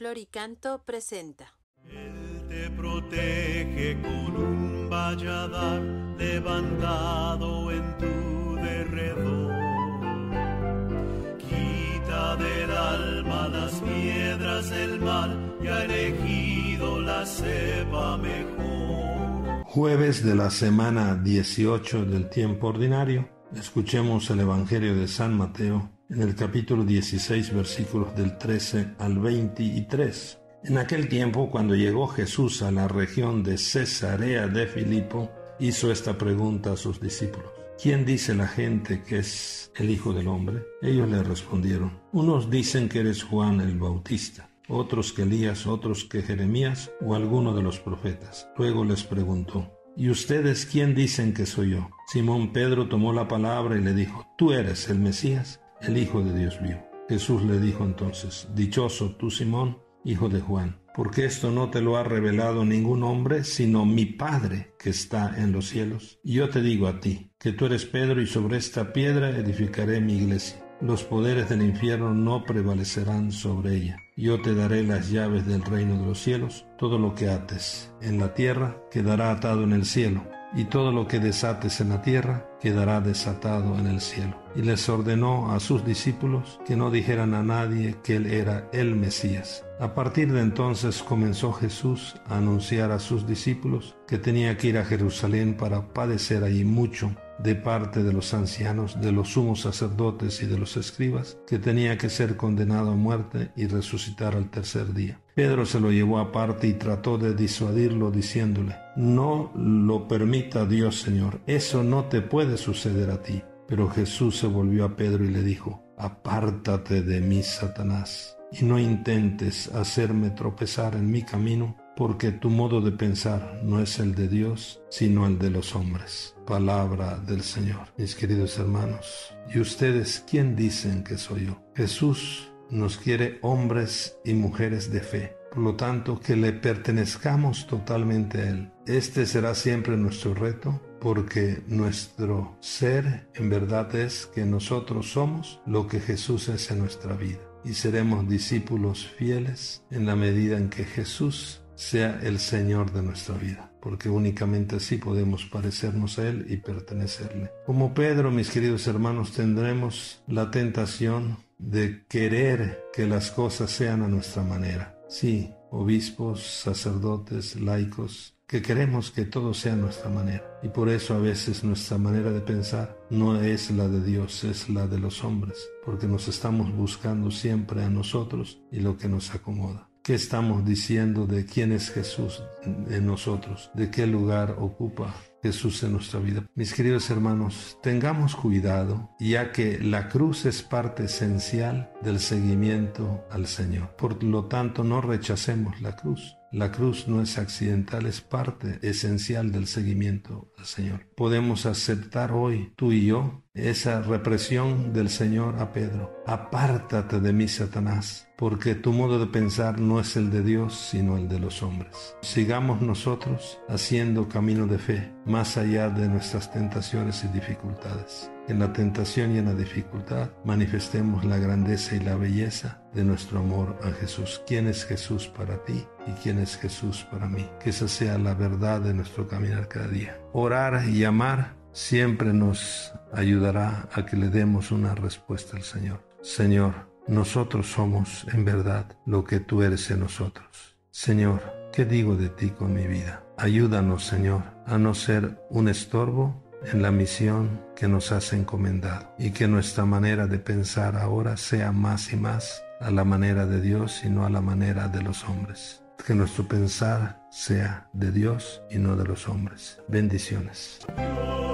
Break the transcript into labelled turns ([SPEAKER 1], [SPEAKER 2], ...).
[SPEAKER 1] Floricanto presenta.
[SPEAKER 2] Él te protege con un valladar levantado en tu derredor. Quita del alma las piedras del mal y ha elegido la cepa mejor.
[SPEAKER 3] Jueves de la semana 18 del tiempo ordinario. Escuchemos el Evangelio de San Mateo en el capítulo 16, versículos del 13 al 23. En aquel tiempo, cuando llegó Jesús a la región de Cesarea de Filipo, hizo esta pregunta a sus discípulos: ¿Quién dice la gente que es el Hijo del Hombre? Ellos le respondieron: unos dicen que eres Juan el Bautista, otros que Elías, otros que Jeremías o alguno de los profetas. Luego les preguntó: ¿Y ustedes quién dicen que soy yo? Simón Pedro tomó la palabra y le dijo: Tú eres el Mesías, el Hijo de Dios vivo. Jesús le dijo entonces: Dichoso tú, Simón, hijo de Juan, porque esto no te lo ha revelado ningún hombre, sino mi Padre que está en los cielos. Y yo te digo a ti, que tú eres Pedro, y sobre esta piedra edificaré mi iglesia. Los poderes del infierno no prevalecerán sobre ella. Yo te daré las llaves del reino de los cielos. Todo lo que ates en la tierra quedará atado en el cielo, y todo lo que desates en la tierra quedará desatado en el cielo. Y les ordenó a sus discípulos que no dijeran a nadie que él era el Mesías. A partir de entonces comenzó Jesús a anunciar a sus discípulos que tenía que ir a Jerusalén para padecer allí mucho de parte de los ancianos, de los sumos sacerdotes y de los escribas, que tenía que ser condenado a muerte y resucitar al tercer día. Pedro se lo llevó aparte y trató de disuadirlo diciéndole: No lo permita Dios, Señor, eso no te puede suceder a ti. Pero Jesús se volvió a Pedro y le dijo: Apártate de mí, Satanás, y no intentes hacerme tropezar en mi camino, porque tu modo de pensar no es el de Dios, sino el de los hombres. Palabra del Señor. Mis queridos hermanos, ¿y ustedes quién dicen que soy yo? Jesús nos quiere hombres y mujeres de fe. Por lo tanto, que le pertenezcamos totalmente a Él. Este será siempre nuestro reto, porque nuestro ser en verdad es que nosotros somos lo que Jesús es en nuestra vida. Y seremos discípulos fieles en la medida en que Jesús sea el Señor de nuestra vida, porque únicamente así podemos parecernos a Él y pertenecerle. Como Pedro, mis queridos hermanos, tendremos la tentación de querer que las cosas sean a nuestra manera. Sí, obispos, sacerdotes, laicos, que queremos que todo sea a nuestra manera. Y por eso a veces nuestra manera de pensar no es la de Dios, es la de los hombres, porque nos estamos buscando siempre a nosotros y lo que nos acomoda. ¿Qué estamos diciendo de quién es Jesús en nosotros? ¿De qué lugar ocupa Jesús en nuestra vida? Mis queridos hermanos, tengamos cuidado, ya que la cruz es parte esencial del seguimiento al Señor. Por lo tanto, no rechacemos la cruz. La cruz no es accidental, es parte esencial del seguimiento al Señor. Podemos aceptar hoy, tú y yo, esa represión del Señor a Pedro. Apártate de mí, Satanás, porque tu modo de pensar no es el de Dios, sino el de los hombres. Sigamos nosotros haciendo camino de fe, más allá de nuestras tentaciones y dificultades. En la tentación y en la dificultad manifestemos la grandeza y la belleza de nuestro amor a Jesús. ¿Quién es Jesús para ti y quién es Jesús para mí? Que esa sea la verdad de nuestro caminar cada día. Orar y amar siempre nos ayudará a que le demos una respuesta al Señor. Señor, nosotros somos en verdad lo que tú eres en nosotros. Señor, ¿qué digo de ti con mi vida? Ayúdanos, Señor, a no ser un estorbo en la misión que nos has encomendado, y que nuestra manera de pensar ahora sea más y más a la manera de Dios y no a la manera de los hombres. Que nuestro pensar sea de Dios y no de los hombres. Bendiciones.